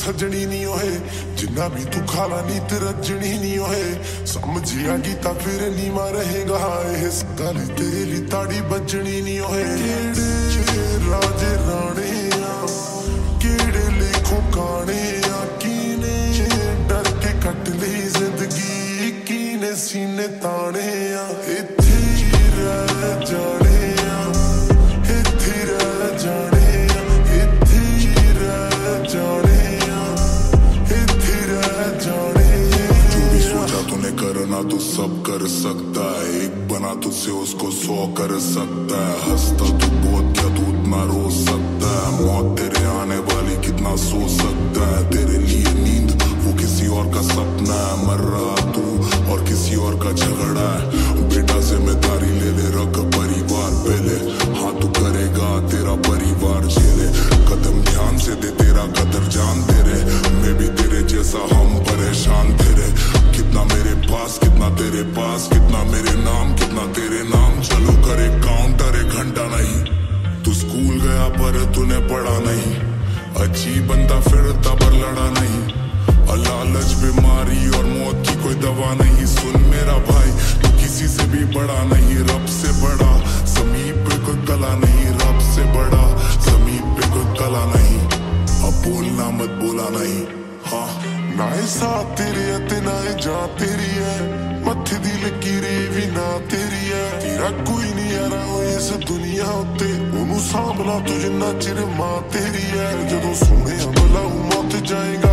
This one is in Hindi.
खजनी नहीं होए जिन्ना भी तू खाला नी ते रजनी नहीं होए समझिया गीता फिर नीवा रहेगा इस गल तेरे ली ताड़ी बजनी नहीं होए केड़े राजे राणे आ केड़े लेखों काने आ कीने डर के कट ली जिंदगी कीने सीने ताने आ इत्थे रह जाने आ इत्थे रह जाने आ इत्थे रह जाने आ इत्थे रह जाने जो भी सोचा तूने करना तू सब कर सकता है एक बना तुझसे उसको 100 कर सकता है हंसता तू बहुत क्या तू उतना रो सकता है मौत तेरे आने वाली कितना सो सकता है तेरे लिए नींद वो किसी और का सपना है मर रहा तू और किसी और का झगड़ा है बेटा जिम्मेदारी ले ले रख परिवार पहले हाँ तू करेगा तेरा परिवार झेले कदम ध्यान से दे तेरा कदर जान तेरे मैं भी तेरे जैसा हम परेशान तेरे कितना मेरे पास कितना तेरे पास कितना मेरे नाम कितना तेरे नाम चलो करे काउंटर 1 घंटा नहीं तू स्कूल गया पर तूने पढ़ा नहीं अच्छी बंदा फिरता पर लड़ा नहीं लालच बीमारी और मौत की कोई दवा नहीं सुन मेरा भाई तू किसी से भी बड़ा नहीं रब से बड़ा समीप पे कोई कला नहीं रब से बड़ा समीप पे कोई कला नहीं अब बोलना मत बोला नहीं हाँ ना साथ तेरे ते ना जा तेरी है मत्थे दी लकीरे भी ना तेरी है तेरा कोई नहीं यारा इस दुनिया उत्ते ओनू सांभला तू जिन्ना चिर मां तेरी है जदों सोहणिया बुलाऊ मौत जाएगा